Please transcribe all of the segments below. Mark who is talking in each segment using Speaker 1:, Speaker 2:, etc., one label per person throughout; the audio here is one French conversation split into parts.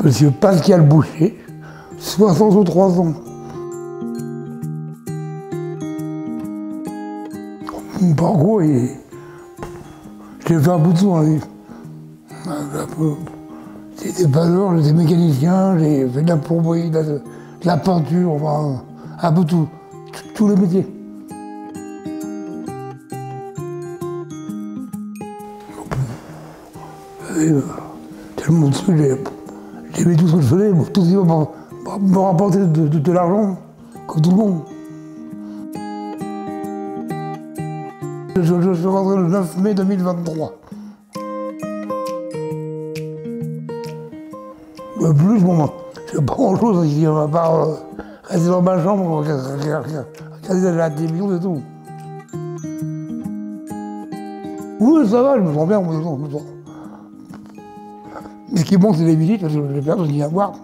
Speaker 1: Monsieur Pascal Boucher, 63 ans. Mon parcours, j'ai fait un bout de tout dans la vie. J'étais pâleur, j'étais mécanicien, j'ai fait de la plomberie, de la peinture, enfin, un peu tout, tous les métiers. Tellement de trucs, j'aimais tout ce que je faisais, tout ce qui me rapporter de l'argent, comme tout le monde. Je suis rentré le 9 mai 2023. Plus, bon, je fais pas grand-chose ici, à part rester dans ma chambre, regarder la télévision et tout. Oui, ça va, je me sens bien, je me sens. Mais ce qui manque, c'est les visites, parce que j'ai personne qui vient voir.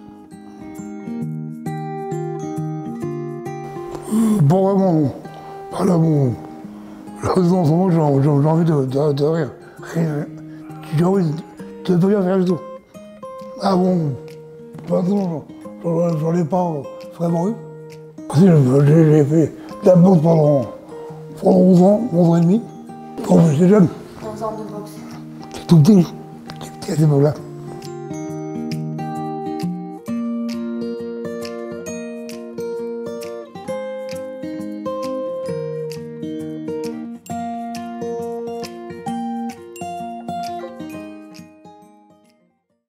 Speaker 1: Pas vraiment, non. Voilà, bon. Là, en ce moment, j'ai envie de rire. J'ai envie de ne rien faire du tout. Ah bon, maintenant, j'en ai pas vraiment eu. J'ai fait de la boxe pendant 11 ans, 11 ans et demi. Quand j'étais jeune.
Speaker 2: 11 ans de boxe.
Speaker 1: C'est tout petit à cette époque-là.